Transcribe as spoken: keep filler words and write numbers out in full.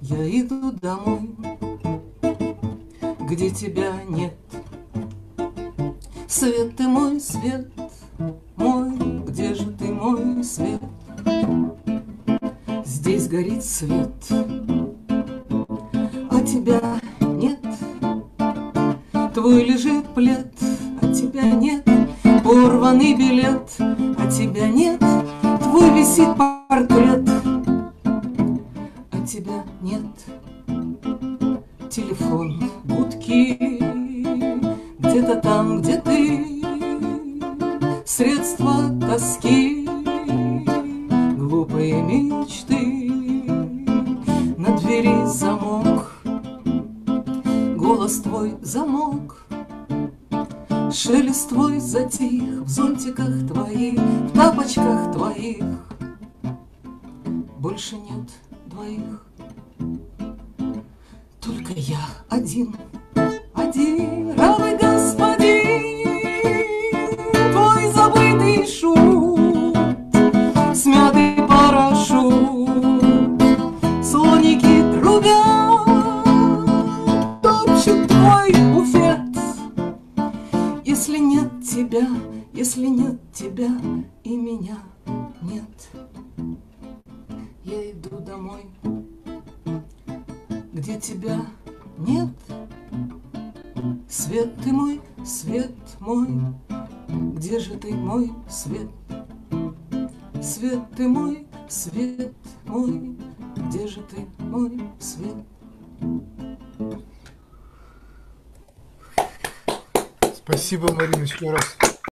Я иду домой, где тебя нет. Свет ты мой, свет мой, где же ты мой свет? Здесь горит свет, а тебя нет. Твой лежит плед, а тебя нет. Порванный билет, а тебя нет. Твой висит портрет, а тебя нет. Телефон, гудки, где-то там, где ты. Средства тоски, глупые мечты. На двери замок, голос твой замолк. Шелест твой затих в зонтиках твоих, в тапочках твоих. Больше нет двоих, только я один, один, рабый господин, твой забытый шут, смятый парашют, слоники трубят, топчут твой буфет. Если нет тебя, если нет тебя и меня нет, я иду домой, где тебя нет. Свет ты мой, свет мой, где же ты мой свет? Свет ты мой, свет мой, где же ты мой свет? Спасибо, Марина, еще раз.